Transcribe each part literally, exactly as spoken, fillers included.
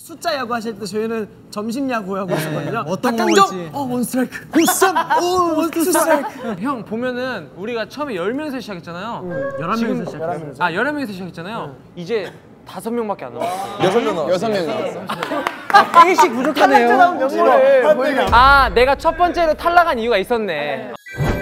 숫자 야구 하실 때 저희는 점심 야구 하고 있었거든요. 어떤 닭강정, 어 원스트라이크, 굿삼, 오 원투 스트라이크. 형 보면은 우리가 처음에 열 명에서 시작했잖아요. 열한 명에서 시작했어요. 아 열한 명에서 시작했잖아요. 이제 다섯 명밖에 안 남았어요. 여섯 명 남았어. 여섯 명 남았어. 일씩 부족하네요. 아 내가 첫 번째로 탈락한 이유가 있었네.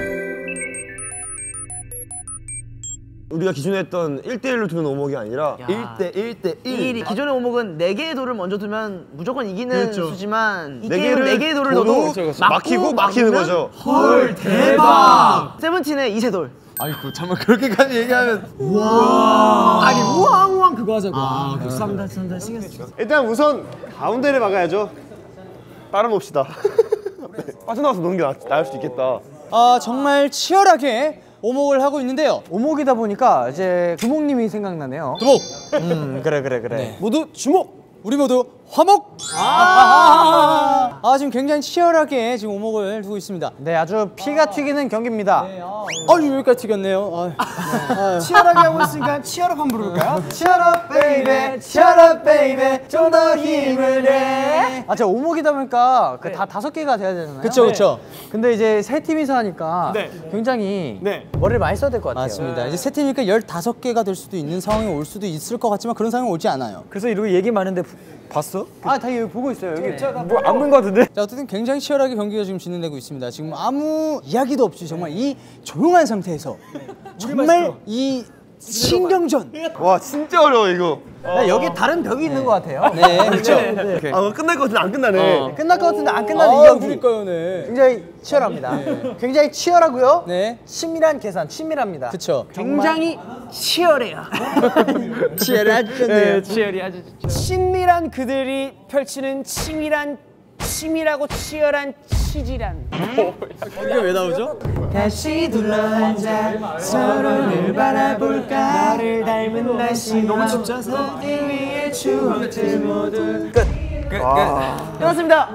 우리가 기존에 했던 일 대 일로 두는 오목이 아니라 일 대 일 대 일. 기존의 오목은 네 개의 돌을 먼저 두면 무조건 이기는 그렇죠. 수지만 이 네 게임은 네 개의 돌을 둬도 넣어도 그렇죠, 그렇죠. 막히고 막히는 거죠. 헐 대박. 세븐틴의 이세 돌. 아이고 잠깐 그렇게까지 얘기하면 와. 아니 우왕 우왕 그거 하자고. 아, 굿삼다 쏜다 신경 쓰. 일단 우선 가운데를 막아야죠. 따라 봅시다. 빠져나와서 노는 게 나, 나을 수도 있겠다. 아 정말 치열하게 오목을 하고 있는데요. 오목이다 보니까 이제 두목님이 생각나네요. 두목. 음 그래 그래 그래. 네. 모두 주목. 우리 모두 화목. 아, 아 지금 굉장히 치열하게 지금 오목을 두고 있습니다. 네 아주 피가 튀기는 경기입니다. 네, 아, 아유 여기까지 튀겼네요. 아, 아, 치열하게 하고 있으니까 치열업 한번 부를까요? 치열업 베이베 치열업 베이베 좀 더 힘을 내. 아 제가 오목이다 보니까 그 다 다섯 개가 돼야 되잖아요. 그렇죠 그렇죠. 근데 이제 세 팀이서 하니까 네. 굉장히 네. 머리를 많이 써야 될 것 같아요. 맞습니다. 이제 세 팀이니까 열다섯 개가 될 수도 있는 상황이 올 수도 있을 것 같지만 그런 상황이 오지 않아요. 그래서 이러고 얘기 많은데 봤어? 아 다 여기 보고 있어요. 여기 뭐 안 본 거 같은데? 자 어쨌든 굉장히 치열하게 경기가 지금 진행되고 있습니다. 지금 아무 이야기도 없이 정말 이 조용한 상태에서 정말 이 신경전. 와 진짜 어려워 이거. 네, 여기 다른 벽이 있는 것 같아요. 네, 그렇죠. 네. 아 끝날 것 같은데 안 끝나네. 어. 끝날 것 같은데 안 끝나는 이 경기. 그러니까요, 네. 굉장히 치열합니다. 네. 굉장히 치열하고요. 네. 치밀한 계산, 치밀합니다. 그렇죠. 굉장히 치열해요. 치열하죠. 네, 치열이 아주. 친밀한 그들이 펼치는 치밀한 치밀하고 치열한 치질한. 이게 왜 나오죠? 다시 둘러앉아 서로를 바라볼까. 나를 닮은 날씨 너무 춥죠? 위에 추억들 모두 끝. 끝. 끝. 끝났습니다.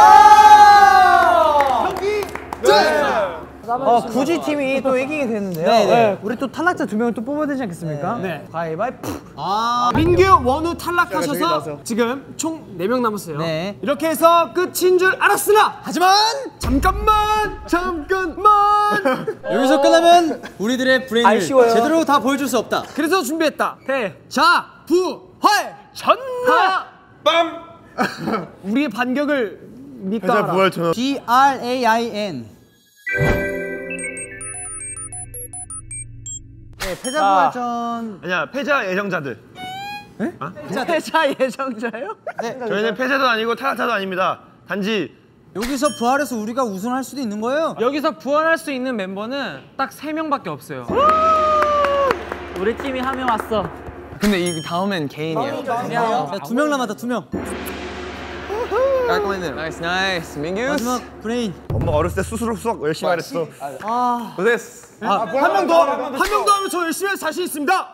경기 끝. 어, 굳이 팀이 또 이기게 됐는데요. 네, 네. 우리 또 탈락자 두 명을 또 뽑아야 되지 않겠습니까? 네. 가위바위보. 아, 민규, 원우 탈락하셔서 지금 총 네 명 남았어요. 네. 이렇게 해서 끝인 줄 알았으나 하지만 잠깐만 잠깐만 여기서 끝나면 우리들의 브레인을 아쉬워요. 제대로 다 보여줄 수 없다. 그래서 준비했다. 자, 부활 전파 빰. 우리의 반격을 믿까 부활 전화. B R A I N. 네, 패자부활전. 아니야 패자 예정자들. 네? 패자 예정자요? 네. 저희는 패자도 아니고 탈락자도 아닙니다. 단지 여기서 부활해서 우리가 우승할 수도 있는 거예요. 여기서 부활할 수 있는 멤버는 딱 세 명밖에 없어요. 우리 팀이 한 명 왔어. 근데 이 다음엔 개인이에요. 두 명 남았다, 두 명. 깔끔했네요. 나이스 나이스 민규. 마지막 브레인. 엄마가 어렸을 때 수수룩 수학 열심히 하랬어. 아, 고생했어. 한 명 더, 한 명 더 하면 저 열심히 할 자신 있습니다.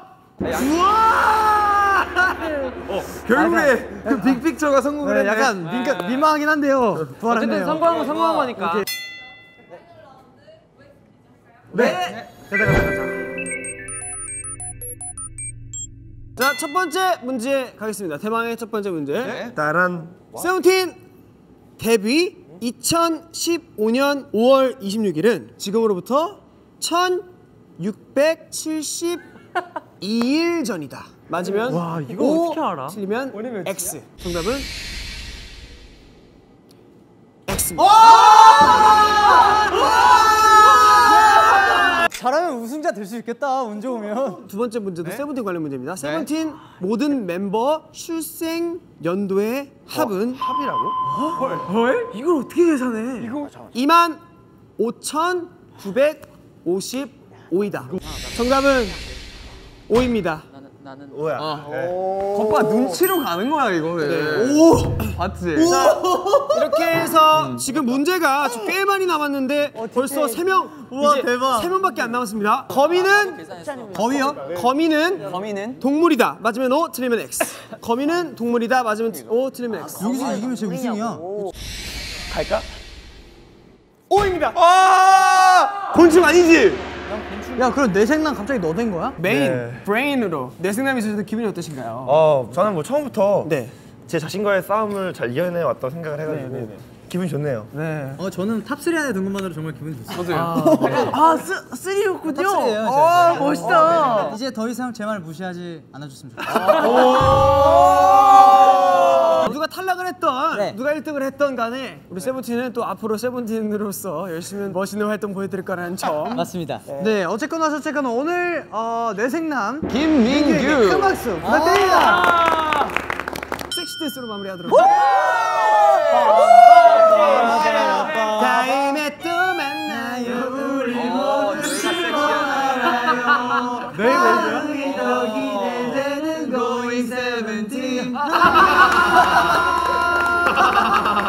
우와! 어 결국에 그 빅픽처가 성공을 했네. 약간 민가, 민망하긴 한데요. 부활했네요. 어쨌든 성공한 건 성공한 거니까. 네. 자, 첫 번째 문제 가겠습니다. 대망의 첫 번째 문제. 네. 따란. 세븐틴 데뷔 이천십오 년 오월 이십육일은 지금으로부터 천육백칠십이 일 전이다. 맞으면 와, 이거 O, 어떻게 알아? 틀리면 X. 정답은 X입니다. 잘하면 우승자 될 수 있겠다. 운 좋으면. 두 번째 문제도 세븐틴 관련 문제입니다. 세븐틴 모든 멤버 출생 연도의 합은 합이라고? 이걸 어떻게 계산해? 이거 이만 오천구백오십오이다. 정답은 오입니다. 오야. 오빠 눈치로 가는 거야 이거는. 오! 봤지? 자, 이렇게 해서 지금 문제가 지금 꽤 많이 남았는데 벌써 세 명 이제 대박. 세 명밖에 안 남았습니다. 거미는 거미요? 거미는 거미는? 동물이다. 맞으면 O, 틀리면 X. 거미는 동물이다. 맞으면 O, 틀리면 X. 여기서 이기면 제 우승이야. 갈까? O입니다. 아! 곤충 아니지? 야, 그럼 내 생각 갑자기 너 된 거야? 메인, 네. 브레인으로 내생남이 있으셔서 기분이 어떠신가요? 어 저는 뭐 처음부터 네. 제 자신과의 싸움을 잘 이겨내 왔다고 생각을 해가지고 네, 네, 네. 기분이 좋네요. 네. 어 저는 탑쓰리 안에 든 것만으로 정말 기분이 좋습니다. 아, 쓰, 쓰리였군요. 탑쓰리예요. 아, 멋있다. 이제 더 이상 제 말 무시하지 않아줬으면 좋겠어요. 누가 탈락을 했던 네. 누가 일 등을 했던 간에 우리 세븐틴은 또 앞으로 세븐틴으로서 열심히 멋있는 활동 보여드릴 거라는 점. 맞습니다. 네, 어쨌거나 저쨌거나 오늘 어, 뇌생남 김민규 큰 박수 부탁드립니다. 섹시 댄스로 마무리하도록 하겠습니다. 다음에 또 만나요. 우리 모두 즐거워요. 네, 뭐죠? 더 기대되는 Going 세븐틴.